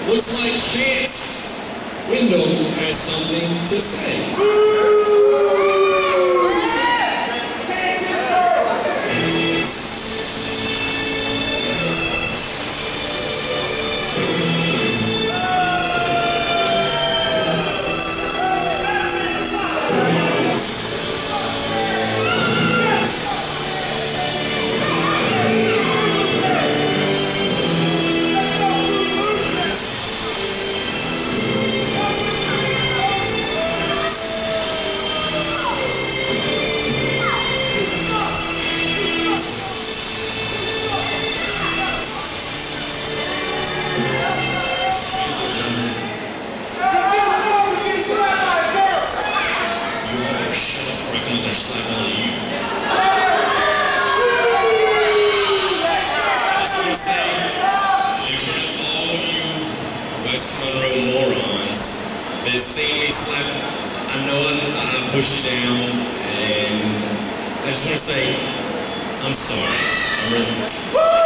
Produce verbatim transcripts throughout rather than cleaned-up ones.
Looks like Chance Wyndam has something to say. Monroe morons that see me slap. I know I, I pushed you down, and I just want to say, I'm sorry. I'm really.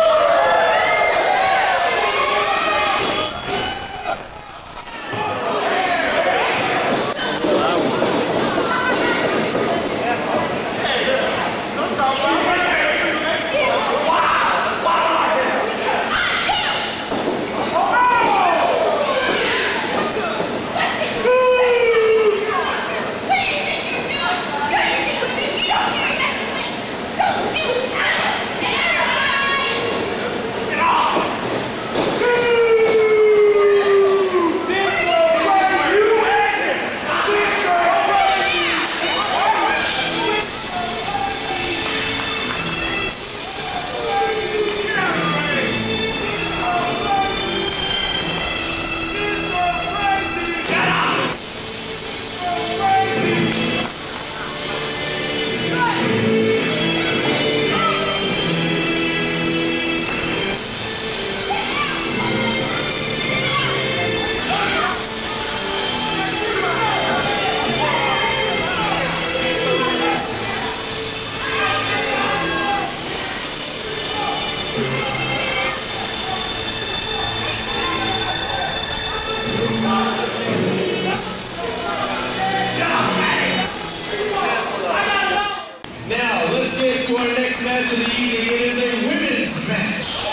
To our next match of the evening, it is a women's match.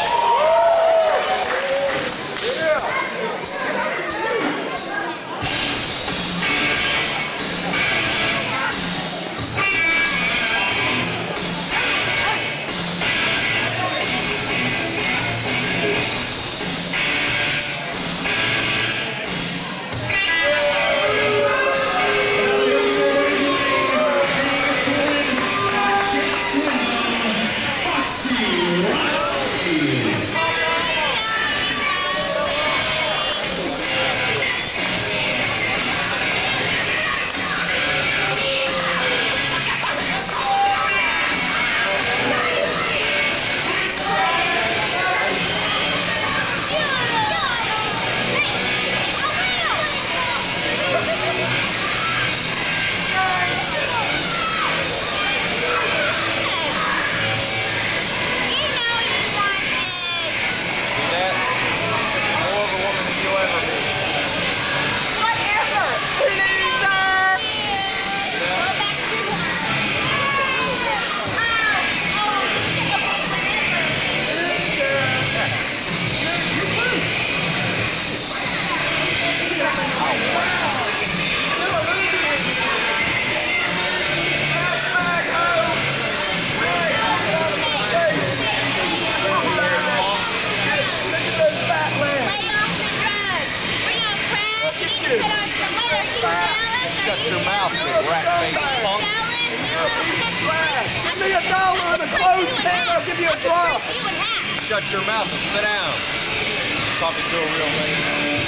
Shut your mouth, you rat-faced punk. Give me a dollar and a clothespin, I'll give you a drop. Shut your mouth and sit down. Talking to a real lady.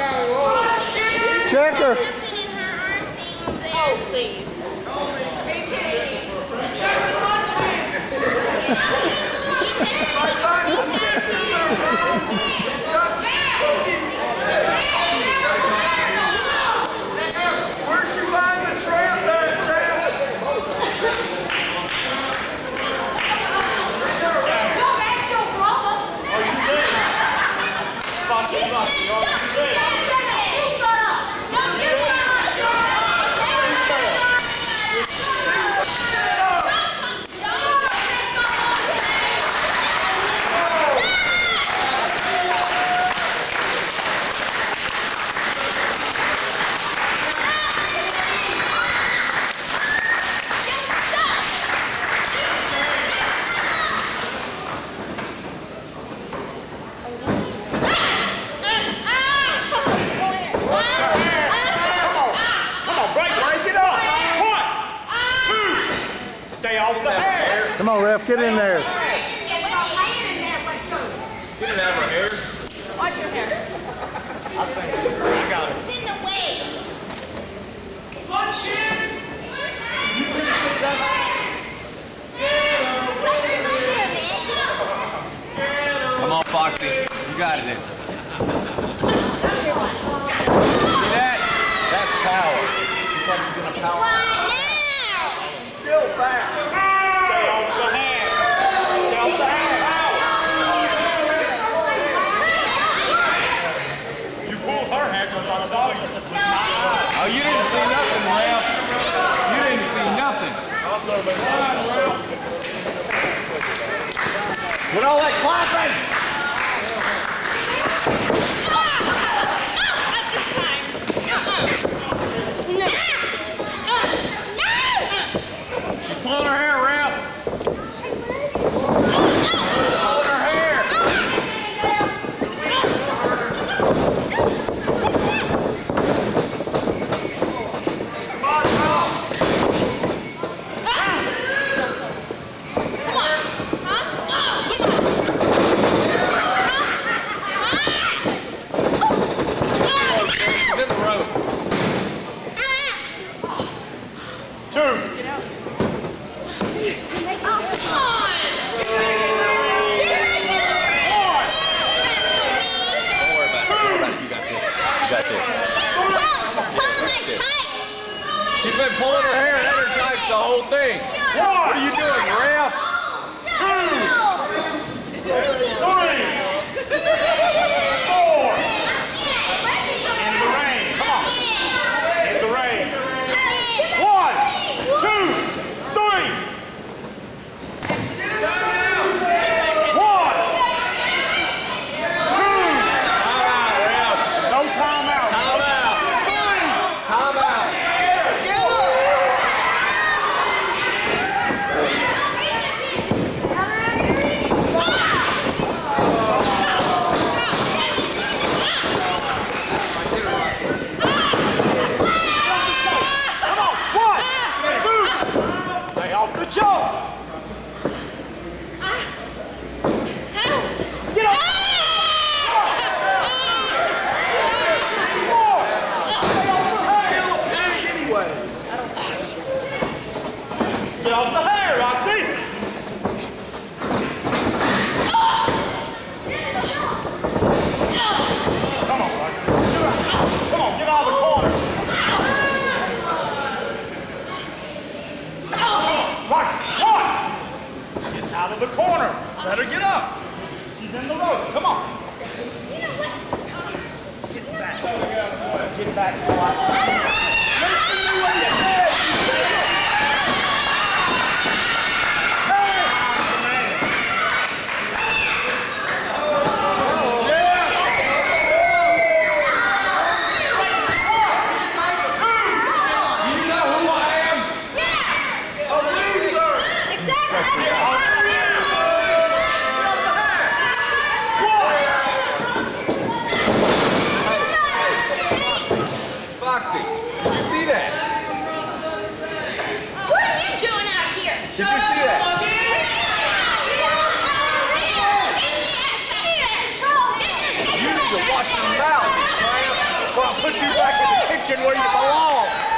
Checker. Oh, please. Where'd you find the tramp there, tramp? Foxy Roxy, all you say. Come on, ref, get in there. She didn't have her hair. Watch your hair. I think I got it. It's in the way. Come on, Foxy. You got it then. See that? That's power. Looks like he's gonna power. Still back. Stay off the hand. Stay off the hand. You pulled her hair because I saw you. Oh, you didn't see nothing, Ralph. You didn't see nothing. With all that clapping. She's pulling her hair, Ralph. Pulling her hair. She's in the ropes. Two. She's been pulling her hair and under tights the whole thing. What are you doing, Ralph? Two, three, four. In the rain. Come on. In the rain. One, two, three. One, two. Time out, Ralph. No time out. Time out. Time out. Jump! Get up! Get off the hair, Roxy! Come on, Roxy. Come on, get out of the corner. Roxy, one! Get out of the corner. Let her get up. She's in the road. Come on. Get back. Get back, Swat. Foxy, did you see that? What are you doing out here? Did you see that? You need to watch your mouth, Tramp. or I'll put you back in the kitchen where you belong.